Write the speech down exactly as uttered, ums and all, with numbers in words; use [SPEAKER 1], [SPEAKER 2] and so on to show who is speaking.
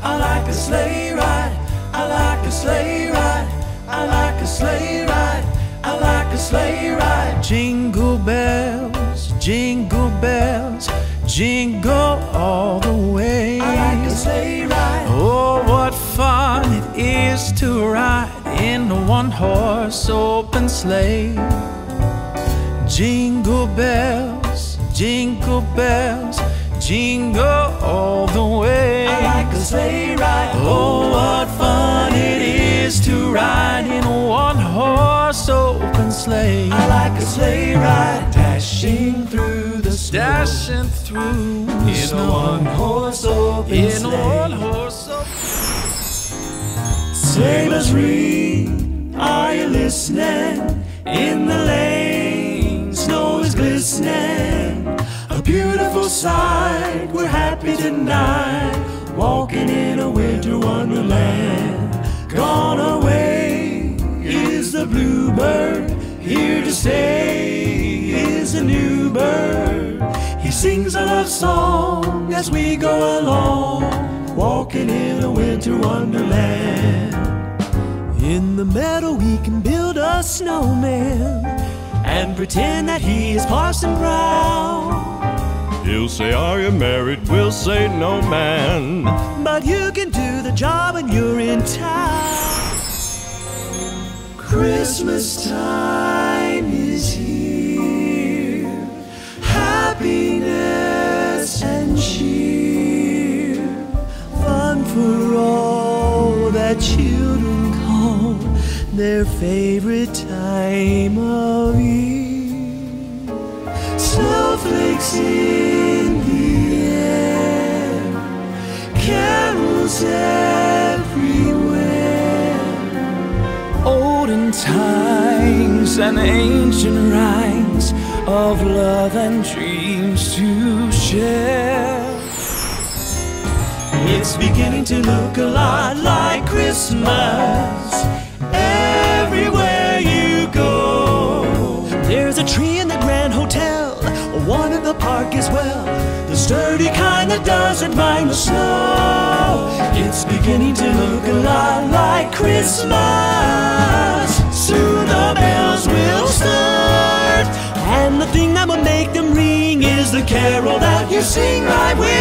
[SPEAKER 1] I like a sleigh ride. I like a sleigh ride. I like a sleigh ride. I like a sleigh ride.
[SPEAKER 2] Jingle bells, jingle bells, jingle all the way.
[SPEAKER 1] I like a sleigh ride.
[SPEAKER 2] Oh, what fun it is to ride in a one-horse open sleigh. Jingle bells, jingle bells, jingle all the way.
[SPEAKER 1] I like a sleigh ride.
[SPEAKER 2] Oh, what fun it is to ride in a one-horse open sleigh.
[SPEAKER 1] I like a sleigh ride, dashing through the snow.
[SPEAKER 2] Dashing through the
[SPEAKER 1] in
[SPEAKER 2] snow.
[SPEAKER 1] a one-horse open
[SPEAKER 2] in
[SPEAKER 1] sleigh.
[SPEAKER 2] a one-horse open.
[SPEAKER 1] Sailors, ring, are you listening? In the lane, snow is glistening. A beautiful sight, we're happy tonight, walking in a winter wonderland. Gone away is the bluebird, here to stay is a new bird. He sings a love song as we go along, walking in a winter wonderland. In the meadow we can build a snowman and pretend that he is Parson Brown.
[SPEAKER 3] He'll say, are you married? We'll say, no, man.
[SPEAKER 1] But you can do the job when you're in town. Christmas time is here, happiness and cheer, fun for all that children call their favorite time of year. Snowflakes in the air, carols everywhere.
[SPEAKER 2] Olden times and ancient rhymes of love and dreams to share.
[SPEAKER 1] It's beginning to look a lot like Christmas everywhere you go. There's a tree in the Grand Hotel, one in the park as well, the sturdy kind that doesn't mind the snow. It's beginning to look a lot like Christmas. Soon the bells will start, and the thing that will make them ring is the carol that you sing right with